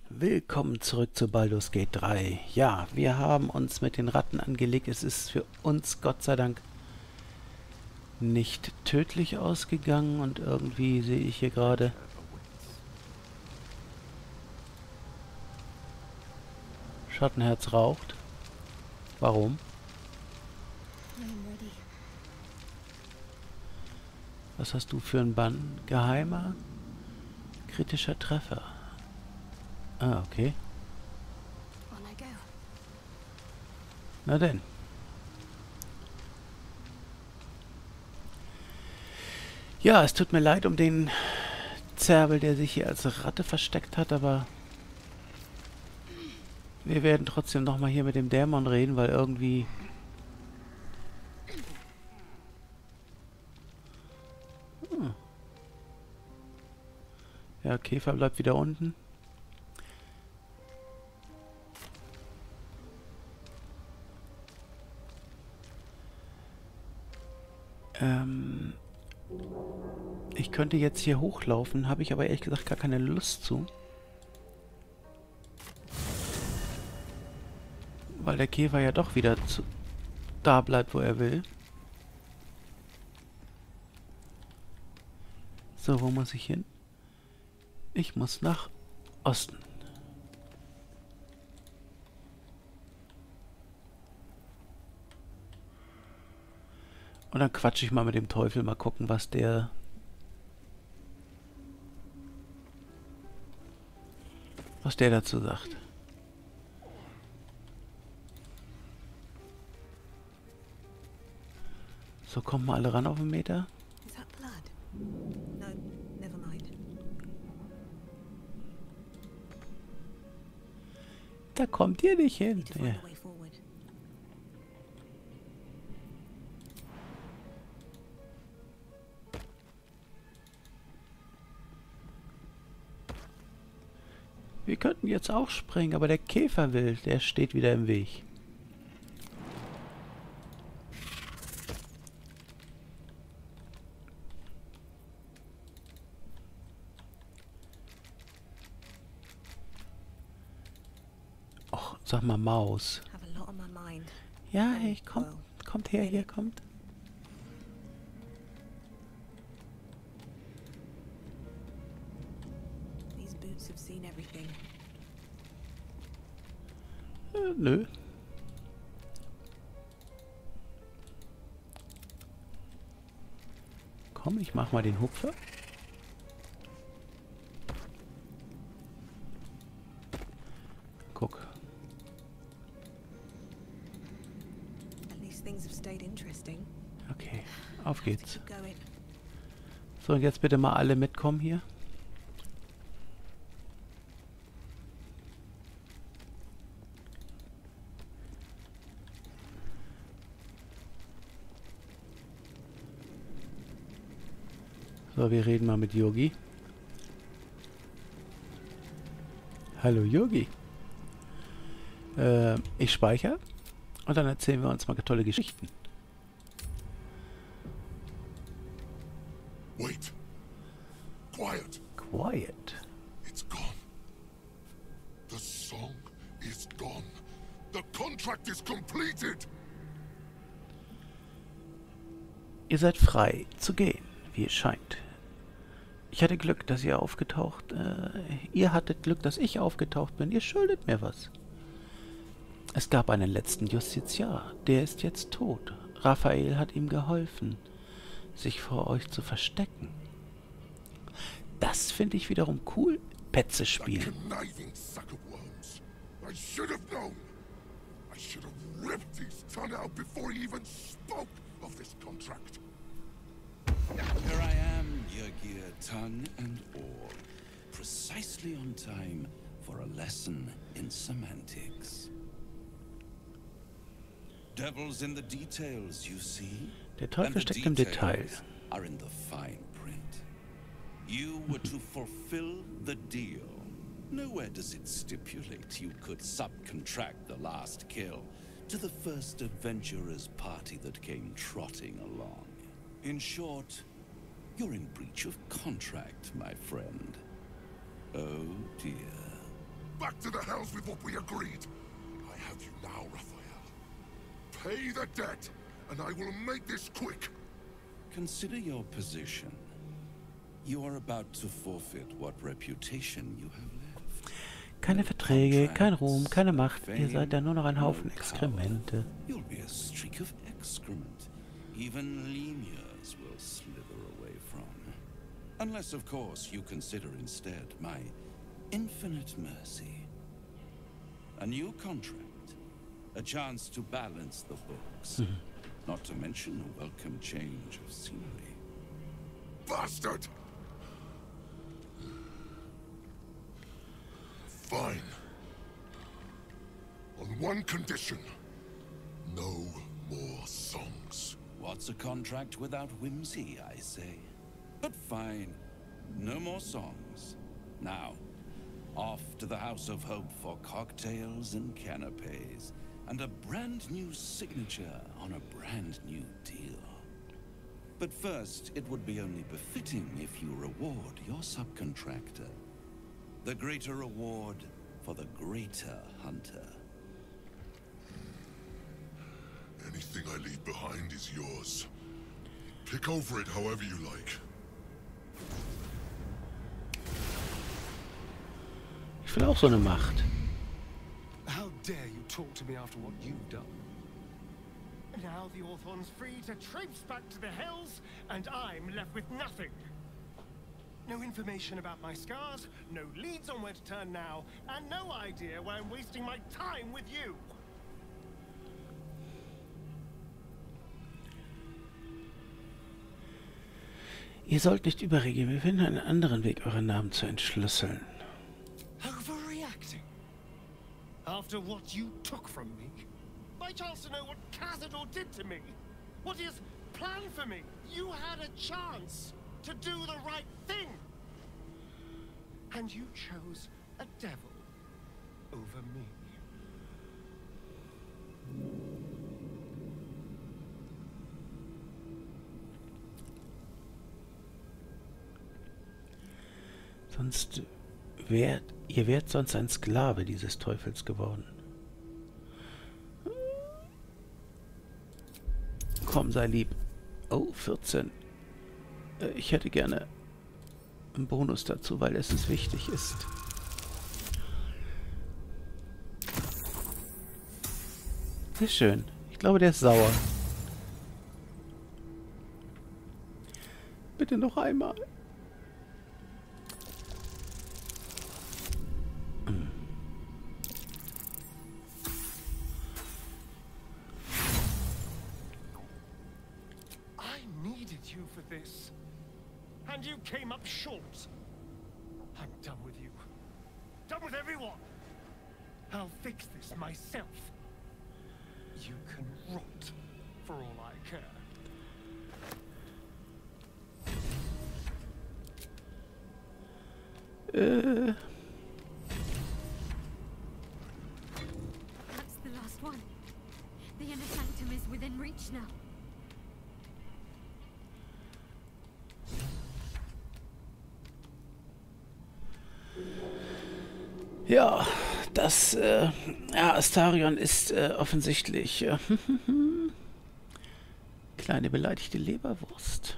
Willkommen zurück zu Baldur's Gate 3. Ja, wir haben uns mit den Ratten angelegt. Es ist für uns, Gott sei Dank, nicht tödlich ausgegangen. Und irgendwie sehe ich hier gerade... Schattenherz raucht. Warum? Was hast du für einen Bann? Geheimer? Kritischer Treffer. Ah, okay. Na denn. Ja, es tut mir leid um den Zerбel, der sich hier als Ratte versteckt hat, aber wir werden trotzdem nochmal hier mit dem Dämon reden, weil irgendwie... Ja, Käfer bleibt wieder unten. Ich könnte jetzt hier hochlaufen, habe ich aber ehrlich gesagt gar keine Lust zu. Weil der Käfer ja doch wieder da bleibt, wo er will. So, wo muss ich hin? Ich muss nach Osten. Und dann quatsche ich mal mit dem Teufel, mal gucken, was der dazu sagt. So, kommen wir alle ran auf den Meter. Da kommt ihr nicht hin. Ja. Wir könnten jetzt auch springen, aber der Käfer will, der steht wieder im Weg. Och, sag mal Maus. Ja, hey, kommt her, hier, kommt. Nö. Komm, ich mach mal den Hupfer. Guck. Okay, auf geht's. So, und jetzt bitte mal alle mitkommen hier. So, wir reden mal mit Yogi. Hallo Yogi. Ich speichere und dann erzählen wir uns mal tolle Geschichten. Wait. Quiet. Quiet. It's gone. The song is gone. The contract is completed. Ihr seid frei zu gehen, wie es scheint. Ich hatte Glück, dass ihr ihr hattet Glück, dass ich aufgetaucht bin. Ihr schuldet mir was. Es gab einen letzten Justiziar. Der ist jetzt tot. Raphael hat ihm geholfen, sich vor euch zu verstecken. Das finde ich wiederum cool. Petze spielen. Conniving sack of worms. I should have known. I should have ripped his tongue out before he even spoke of this contract. Here I am, Yrgir, tongue and all, precisely on time for a lesson in semantics. Devil's in the details, you see. Der Teufel steckt im Detail. Are in the fine print. You were to fulfill the deal. Nowhere does it stipulate you could subcontract the last kill to the first adventurer's party that came trotting along. In short, you're in breach of contract, my friend. Oh dear. back to the hells with what we agreed. I have you now, Raphael. Pay the debt, and I will make this quick. Consider your position. You are about to forfeit what reputation you have left. Keine Verträge, kein Ruhm, keine Macht. Ihr seid ja nur noch ein Haufen Exkremente. You'll be a streak of excrement. Even lemurs will slither away from. Unless, of course, you consider instead my infinite mercy. A new contract. A chance to balance the books. Not to mention a welcome change of scenery. Bastard! Fine. On one condition. No more songs. What's a contract without whimsy, I say? But fine. No more songs. Now, off to the House of Hope for cocktails and canapes. And a brand new signature on a brand new deal. But first, it would be only befitting if you reward your subcontractor. The greater reward for the greater hunter. Anything I leave behind is yours. Pick over it however you like. Ich will auch so eine Macht. How dare you talk to me after what you've done? Now the Orthon's free to traipse back to the Hells, and I'm left with nothing. No information about my scars, no leads on where to turn now, and no idea why I'm wasting my time with you. Ihr sollt nicht überreagieren. Wir finden einen anderen Weg, euren Namen zu entschlüsseln. Overreacting? After what you took from me? By chance to know what Cazador did to me? What his plan for me? You had a chance to do the right thing. And you chose a devil over me. Ihr wärt sonst ein Sklave dieses Teufels geworden. Komm, sei lieb. Oh, 14. Ich hätte gerne einen Bonus dazu, weil es wichtig ist. Sehr schön. Ich glaube, der ist sauer. Bitte noch einmal. This, and you came up short. I'm done with you. Done with everyone. I'll fix this myself. You can rot for all I care. That's the last one. The inner sanctum is within reach now. Ja, das, ja, Astarion ist offensichtlich kleine beleidigte Leberwurst.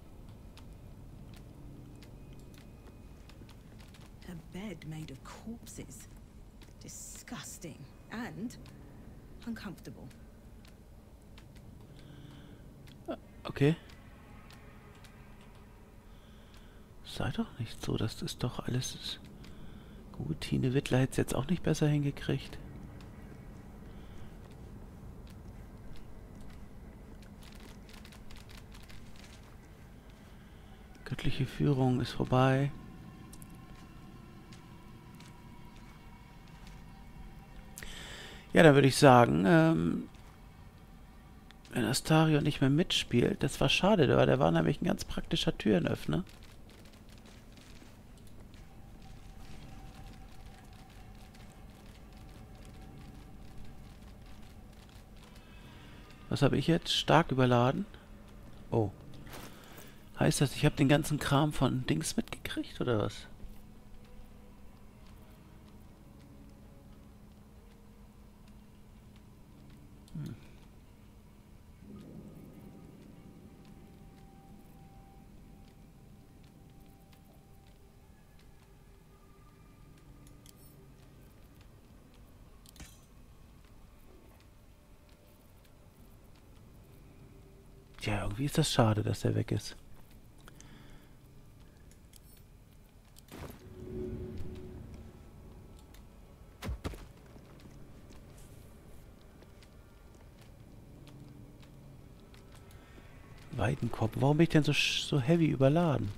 A bed made of corpses. Disgusting and uncomfortable. Okay. Sei doch nicht so, das ist doch alles... Gut, Tine Wittler hätte es jetzt auch nicht besser hingekriegt. Göttliche Führung ist vorbei. Ja, dann würde ich sagen, wenn Astarion nicht mehr mitspielt, das war schade, der war nämlich ein ganz praktischer Türenöffner. Was habe ich jetzt? Stark überladen? Oh. Heißt das, ich habe den ganzen Kram von Dings mitgekriegt, oder was? Ja, irgendwie ist das schade, dass der weg ist. Weidenkopf. Warum bin ich denn so heavy überladen?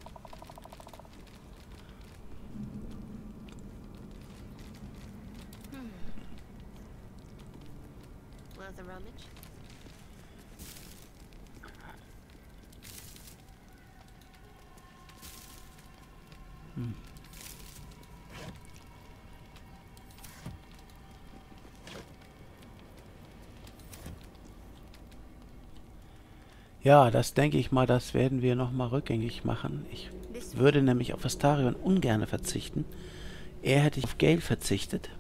Worth a rummage? Ja, das denke ich mal, das werden wir nochmal rückgängig machen. Ich würde nämlich auf Astarion ungern verzichten. Eher hätte ich auf Gale verzichtet.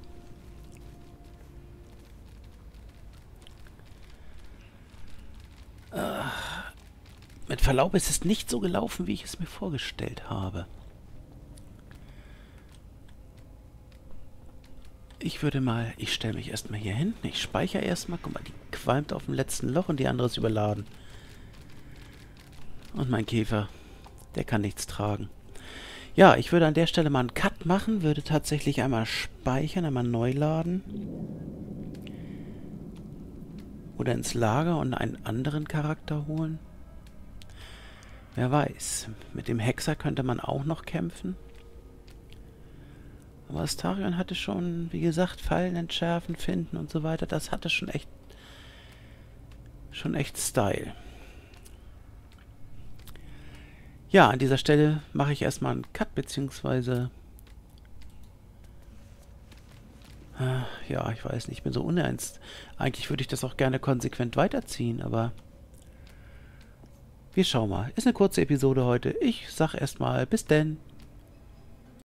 Mit Verlaub, es ist nicht so gelaufen, wie ich es mir vorgestellt habe. Ich würde mal, ich stelle mich erstmal hier hinten, ich speichere erstmal, guck mal, die qualmt auf dem letzten Loch und die andere ist überladen. Und mein Käfer, der kann nichts tragen. Ja, ich würde an der Stelle mal einen Cut machen, würde tatsächlich einmal speichern, einmal neu laden. Oder ins Lager und einen anderen Charakter holen. Wer weiß, mit dem Hexer könnte man auch noch kämpfen. Aber Astarion hatte schon, wie gesagt, Fallen entschärfen, finden und so weiter. Das hatte schon echt Style. Ja, an dieser Stelle mache ich erstmal einen Cut, beziehungsweise... ja, ich weiß nicht, ich bin so uneins. Eigentlich würde ich das auch gerne konsequent weiterziehen, aber... Wir schauen mal. Ist eine kurze Episode heute. Ich sag erstmal bis denn.